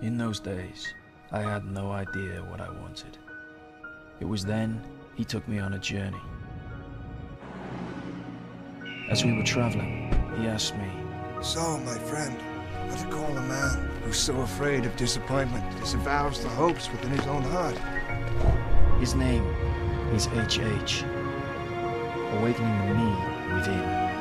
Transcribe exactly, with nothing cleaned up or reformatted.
In those days, I had no idea what I wanted. It was then he took me on a journey. As we were traveling, he asked me, "So, my friend, what to call a man who's so afraid of disappointment, disavows the hopes within his own heart?" His name is H H, awakening the me within.